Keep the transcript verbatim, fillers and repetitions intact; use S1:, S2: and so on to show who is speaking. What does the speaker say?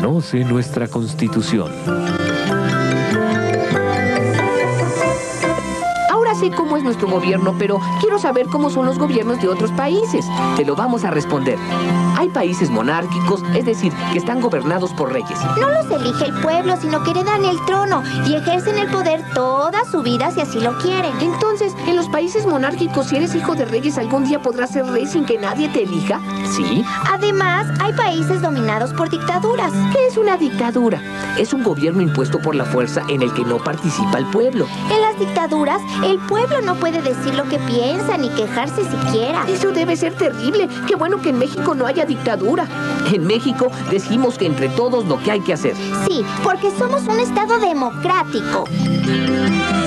S1: Conoce nuestra Constitución.
S2: Ahora sé cómo es nuestro gobierno, pero quiero saber cómo son los gobiernos de otros países. Te lo vamos a responder. Hay países monárquicos, es decir, que están gobernados por reyes.
S3: No los elige el pueblo, sino que heredan el trono y ejercen el poder toda su vida si así lo quieren.
S2: Entonces, en los países monárquicos, si eres hijo de reyes, ¿algún día podrás ser rey sin que nadie te elija? ¿Sí?
S3: Además, hay países dominados por dictaduras.
S2: ¿Qué es una dictadura? Es un gobierno impuesto por la fuerza en el que no participa el pueblo.
S3: En las dictaduras, el pueblo no puede decir lo que piensa ni quejarse siquiera.
S2: Eso debe ser terrible. Qué bueno que en México no haya dictadura. En México decimos que entre todos lo que hay que hacer.
S3: Sí, porque somos un estado democrático.